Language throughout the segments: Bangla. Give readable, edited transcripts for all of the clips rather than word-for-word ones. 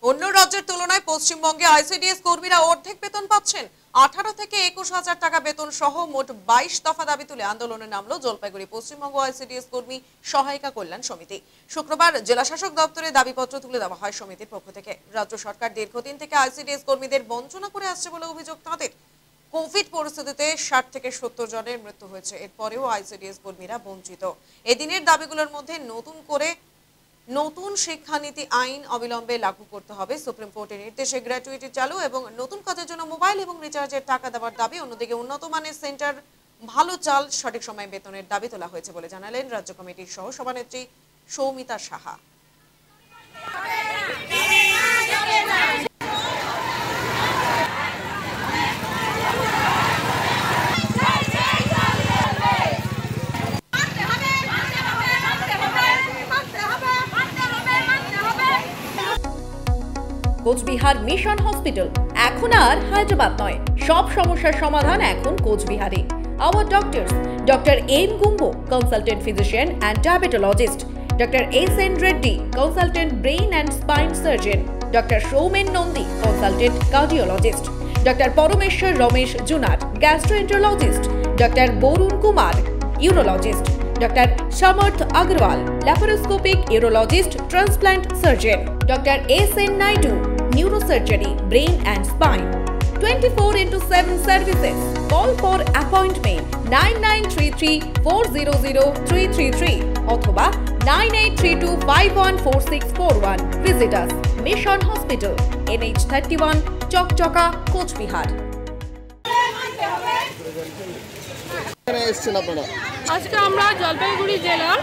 অন্য রাজ্যের তুলনায় পশ্চিমবঙ্গে আইসিডিএস কর্মীরা অর্ধেক বেতন পাচ্ছেন। 18 থেকে 21,000 টাকা বেতন সহ মোট 22 দফা দাবি তুলে আন্দোলনে নামলো জলপাইগুড়ি পশ্চিমবঙ্গ আইসিডিএস কর্মী সহায়িকা কল্যাণ সমিতি। শুক্রবার জেলা শাসক দপ্তরে দাবিপত্র তুলে দেওয়া হয় সমিতির পক্ষ থেকে। রাজ্য সরকার দীর্ঘদিন থেকে আইসিডিএস কর্মীদের বঞ্চনা করে আসছে বলে অভিযোগ তাদের। কোভিড পরিস্থিতিতে 60 থেকে 70 জনের মৃত্যু হয়েছে, এরপরেও আইসিডিএস কর্মীরা বঞ্চিত। এদিনের দাবিগুলোর মধ্যে নতুন শিক্ষানীতি আইন অবিলম্বে লাগু করতে হবে, সুপ্রিম কোর্টের নির্দেশে গ্র্যাচুইটি চালু এবং নতুন কাজের জন্য মোবাইল এবং রিচার্জের টাকা দেওয়ার দাবি। অন্যদিকে উন্নত মানের সেন্টার, ভালো চাল, সঠিক সময়ে বেতনের দাবি তোলা হয়েছে বলে জানালেন রাজ্য কমিটির সহ সভানেত্রী সৌমিতা সাহা। কোচবিহার মিশন হসপিটাল এখন আর হায়দ্রাবাদ নয়, সব সমস্যার সমাধান এখন কোচবিহারে। Our doctors: Dr. M. Gumbo, consultant physician and diabetologist; Dr. S.N. Reddy, consultant brain and spine surgeon; Dr. Shoumen Nondi, consultant cardiologist; Dr. Parameshwar Ramesh Junat, gastroenterologist; Dr. Borun Kumar, urologist; Dr. Samarth Agarwal, laparoscopic urologist, transplant surgeon; Dr. S.N. Naidu, neurosurgery, brain and spine. 24/7 services. Call for appointment 9933400333 অথবা 9832514641. Visit us Mission Hospital, NH31, চকচকা, কোচবিহার। আজকে আমরা জলপাইগুড়ি জেলার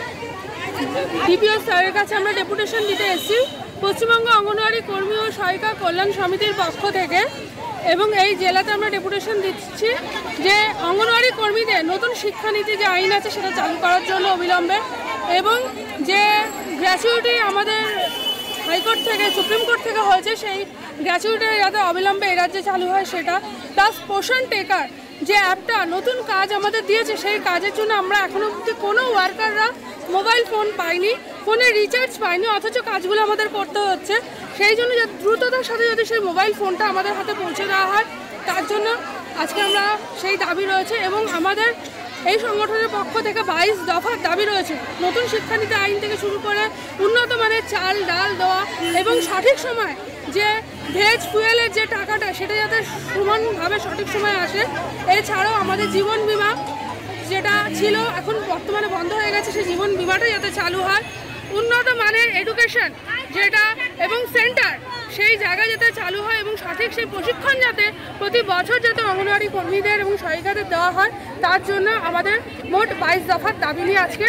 ডিপিও স্যারের কাছে আমরা ডেপুটেশন দিতে এসেছি পশ্চিমবঙ্গ অঙ্গনওয়াড়ি কর্মী ও সহায়িকা কল্যাণ সমিতির পক্ষ থেকে। এবং এই জেলাতে আমরা ডেপুটেশন দিচ্ছি যে অঙ্গনওয়াড়ি কর্মীদের নতুন শিক্ষানীতি যে আইন আছে সেটা চালু করার জন্য অবিলম্বে, এবং যে গ্র্যাচুইটি আমাদের হাইকোর্ট থেকে সুপ্রিম কোর্ট থেকে হয়েছে সেই গ্র্যাচুইটি যাতে অবিলম্বে এই রাজ্যে চালু হয় সেটা, প্লাস পোষণ টেকার যে অ্যাপটা নতুন কাজ আমাদের দিয়েছে সেই কাজের জন্য আমরা এখনো অবধি কোনো ওয়ার্কাররা মোবাইল ফোন পাইনি, ফোনের রিচার্জ পাইনি, অথচ কাজগুলো আমাদের করতে হচ্ছে। সেই জন্য দ্রুততার সাথে যদি সেই মোবাইল ফোনটা আমাদের হাতে পৌঁছে দেওয়া হয়, তার জন্য আজকে আমরা সেই দাবি রয়েছে। এবং আমাদের এই সংগঠনের পক্ষ থেকে 22 দফার দাবি রয়েছে। নতুন শিক্ষানীতি আইন থেকে শুরু করে উন্নত মানের চাল ডাল দেওয়া এবং সঠিক সময় যে ভেজ ফুয়েলের যে টাকাটা সেটা যাতে সমানভাবে সঠিক সময় আসে। এছাড়াও আমাদের জীবন বিমা যেটা ছিল এখন বর্তমানে বন্ধ হয়ে গেছে, সেই জীবন বিমাটা যাতে চালু হয়। উন্নত মানের এডুকেশন যেটা এবং সেন্টার সেই জায়গায় যাতে চালু হয় এবং সঠিক সেই প্রশিক্ষণ যাতে প্রতি বছর যাতে অঙ্গনওয়াড়ি কর্মীদের এবং সহায়িকাদের দেওয়া হয়, তার জন্য আমাদের মোট 22 দফার দাবি নিয়ে আজকে।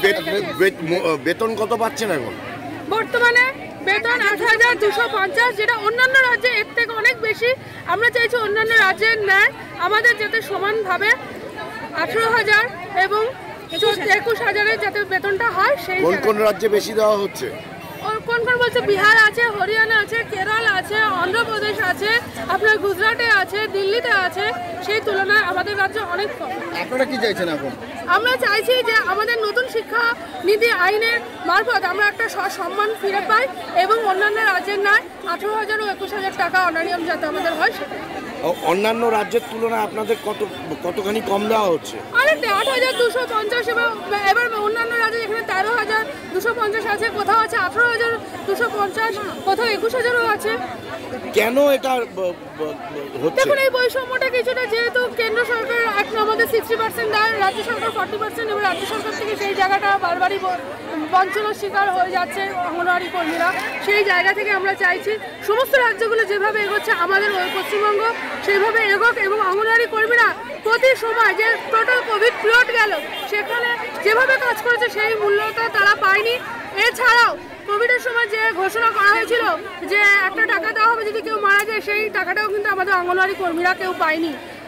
বেতন কত পাচ্ছেন এখন? বর্তমানে বেতন 8,250, যেটা অন্যান্য রাজ্যে এর থেকে অনেক বেশি। আমরা চাইছি অন্যান্য রাজ্যের ন্যায় আমাদের যাতে সমানভাবে 18,000 এবং 21,000 যাতে বেতনটা হয়। সেই কোন রাজ্যে বেশি দেওয়া হচ্ছে? কোন বলছে বিহার আছে, হরিয়ানা আছে, কেরল আছে, অন্ধ্রপ্রদেশ আছে, আপনার গুজরাটে আছে, দিল্লিতে আছে। সেই তুলনায় আমাদের রাজ্যে অনেক কম। আপনারা কি চাইছেন এখন? আমরা চাইছি যে আমাদের নতুন শিক্ষা নীতি আইনের মারফত আমরা একটা সম্মান ফিরে পাই এবং অন্যান্য রাজ্যের নয় 18,000 ও 21,000 টাকা অনারিয়াম যাতে আমাদের হয় সেটা। অন্যান্য রাজ্যের তুলনায় আপনাদের কতখানি কম দেওয়া হচ্ছে? আরে 8,250 এবার অন্যান্য রাজ্যে এখানে 13,250 আছে, কোথাও আছে 18,250, কোথাও 21,000ও আছে। কেন এটা হচ্ছে? দেখুন, এই বৈষম্যটা কিছুটা যেহেতু কেন্দ্র সরকার আমাদের 60% দেয়, রাজ্য সরকার 40%, এবং রাজ্য সরকার থেকে সেই জায়গাটা বারবারই বঞ্চনার শিকার হয়ে যাচ্ছে অঙ্গনওয়াড়ি কর্মীরা। সেই জায়গা থেকে আমরা চাইছি সমস্ত রাজ্যগুলো যেভাবে এগোচ্ছে আমাদের পশ্চিমবঙ্গ সেইভাবে এগোক, এবং অঙ্গনওয়াড়ি কর্মীরা প্রতি সময় যে টোটাল কোভিড পিরিয়ড গেল সেখানে যেভাবে কাজ করেছে সেই মূল্যটা তারা পায়নি। এছাড়াও কোভিডের সময় যে ঘোষণা করা হয়েছিল যে একটা টাকা দেওয়া হবে যদি কেউ মারা যায়, সেই টাকাটাও কিন্তু আমাদের অঙ্গনওয়াড়ি কর্মীরা কেউ পায়নি।